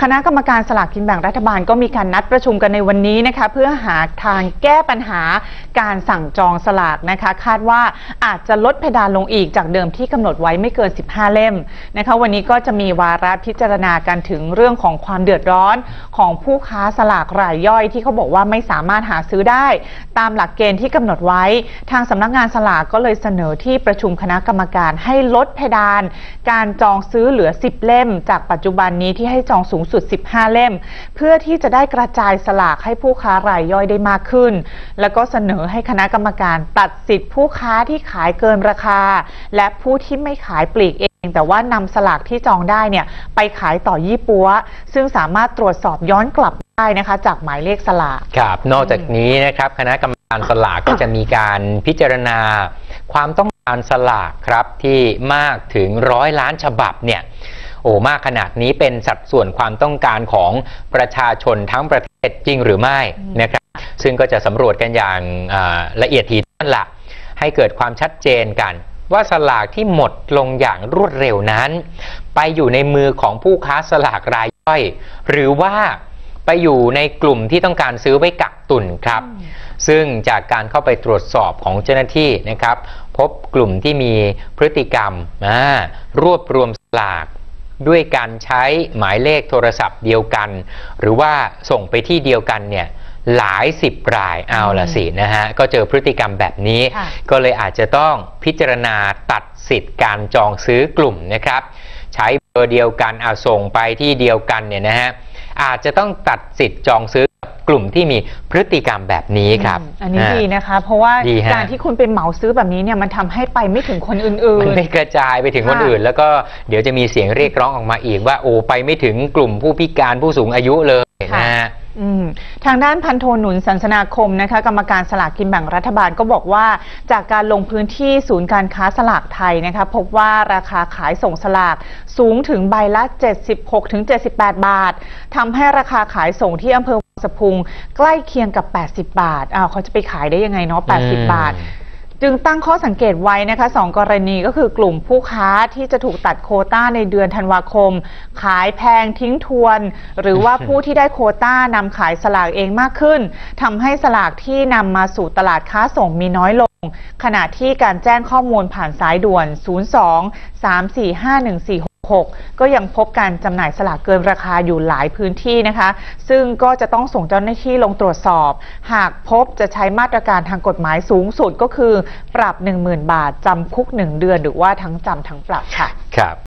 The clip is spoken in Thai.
คณะกรรมการสลากกินแบ่งรัฐบาลก็มีการนัดประชุมกันในวันนี้นะคะเพื่อหาทางแก้ปัญหาการสั่งจองสลากนะคะคาดว่าอาจจะลดเพดานลงอีกจากเดิมที่กำหนดไว้ไม่เกิน15เล่มนะคะวันนี้ก็จะมีวาระพิจารณากันถึงเรื่องของความเดือดร้อนของผู้ค้าสลากรายย่อยที่เขาบอกว่าไม่สามารถหาซื้อได้ตามหลักเกณฑ์ที่กำหนดไว้ทางสำนักงานสลากก็เลยเสนอที่ประชุมคณะกรรมการให้ลดเพดานการจองซื้อเหลือ10เล่มจากปัจจุบันนี้ที่ให้จองสูงสุด15เล่มเพื่อที่จะได้กระจายสลากให้ผู้ค้ารายย่อยได้มากขึ้นแล้วก็เสนอให้คณะกรรมการตัดสิทธิผู้ค้าที่ขายเกินราคาและผู้ที่ไม่ขายปลีกเองแต่ว่านำสลากที่จองได้เนี่ยไปขายต่อยี่ปั๊วซึ่งสามารถตรวจสอบย้อนกลับได้นะคะจากหมายเลขสลากครับนอกจากนี้นะครับคณะกรรมการสลากก็จะมีการพิจารณาความต้องการสลากครับที่มากถึง100 ล้านฉบับเนี่ยมากขนาดนี้เป็นสัดส่วนความต้องการของประชาชนทั้งประเทศจริงหรือไม่นะครับซึ่งก็จะสำรวจกันอย่างละเอียดถี่ถ้วนละให้เกิดความชัดเจนกันว่าสลากที่หมดลงอย่างรวดเร็วนั้นไปอยู่ในมือของผู้ค้าสลากรายย่อยหรือว่าไปอยู่ในกลุ่มที่ต้องการซื้อไว้กักตุนครับซึ่งจากการเข้าไปตรวจสอบของเจ้าหน้าที่นะครับพบกลุ่มที่มีพฤติกรรมรวบรวมสลากด้วยการใช้หมายเลขโทรศัพท์เดียวกันหรือว่าส่งไปที่เดียวกันเนี่ยหลาย10 รายเอาละสินะฮะก็เจอพฤติกรรมแบบนี้ก็เลยอาจจะต้องพิจารณาตัดสิทธิ์การจองซื้อกลุ่มนะครับใช้เบอร์เดียวกันส่งไปที่เดียวกันเนี่ยนะฮะอาจจะต้องตัดสิทธิ์จองซื้อกลุ่มที่มีพฤติกรรมแบบนี้ครับอันนี้ดีนะคะเพราะว่าการที่คุณไปเหมาซื้อแบบนี้เนี่ยมันทำให้ไปไม่ถึงคนอื่นๆมันไม่กระจายไปถึงคนอื่นแล้วก็เดี๋ยวจะมีเสียงเรียกร้องออกมาอีกว่าไปไม่ถึงกลุ่มผู้พิการผู้สูงอายุเลยนะฮะทางด้านพันโทหนุนสันสนาคมนะคะกรรมการสลากกินแบ่งรัฐบาลก็บอกว่าจากการลงพื้นที่ศูนย์การค้าสลากไทยนะคะพบว่าราคาขายส่งสลากสูงถึงใบละ 76-78 บาททำให้ราคาขายส่งที่อำเภอวังสะพุงใกล้เคียงกับ80 บาทเขาจะไปขายได้ยังไงเนาะ80 บาทจึงตั้งข้อสังเกตไว้นะคะ2 กรณีก็คือกลุ่มผู้ค้าที่จะถูกตัดโควต้าในเดือนธันวาคมขายแพงทิ้งทวนหรือว่าผู้ที่ได้โควต้านำขายสลากเองมากขึ้นทำให้สลากที่นำมาสู่ตลาดค้าส่งมีน้อยลงขณะที่การแจ้งข้อมูลผ่านสายด่วน 02-345-1466 ก็ยังพบการจำหน่ายสลากเกินราคาอยู่หลายพื้นที่นะคะซึ่งก็จะต้องส่งเจ้าหน้าที่ลงตรวจสอบหากพบจะใช้มาตรการทางกฎหมายสูงสุดก็คือปรับ 10,000 บาทจำคุก1 เดือนหรือว่าทั้งจำทั้งปรับค่ะครับ